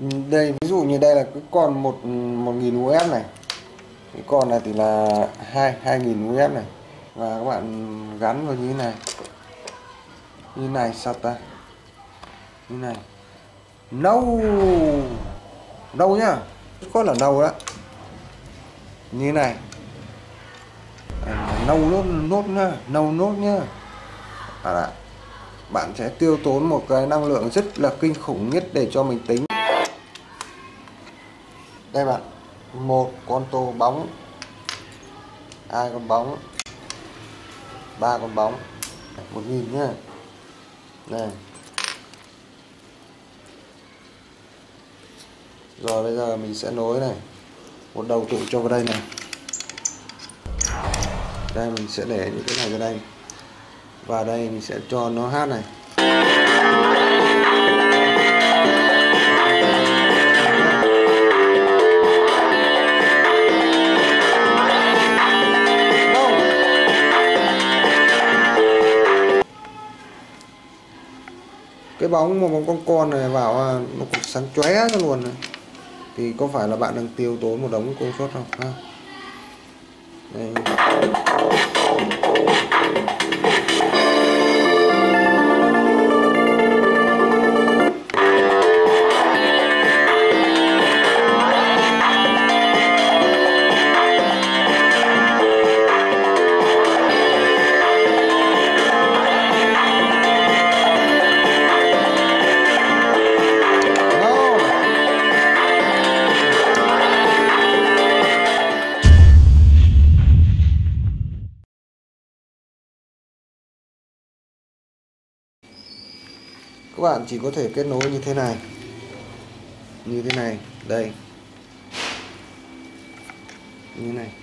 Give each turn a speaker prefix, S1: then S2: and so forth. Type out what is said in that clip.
S1: Đây ví dụ như đây là cái con 1000 UF này, cái con này thì là 2000 UF này, và các bạn gắn vào như này sao ta, như này nâu nâu nhá, có là nâu đó, như này nâu nốt nhá, nâu nốt nhá. Bạn sẽ tiêu tốn một cái năng lượng rất là kinh khủng nhất để cho mình tính. Đây bạn, một con tô bóng, hai con bóng, ba con bóng, 1000 nhá. Đây. Rồi bây giờ mình sẽ nối này, một đầu tụ cho vào đây này. Đây mình sẽ để những cái này ra đây, và đây mình sẽ cho nó hát này. Cái bóng mà bóng con này vào nó cũng sáng chóe ra luôn này. Thì có phải là bạn đang tiêu tốn một đống công suất không ha? Đây. Các bạn chỉ có thể kết nối như thế này, đây, như thế này.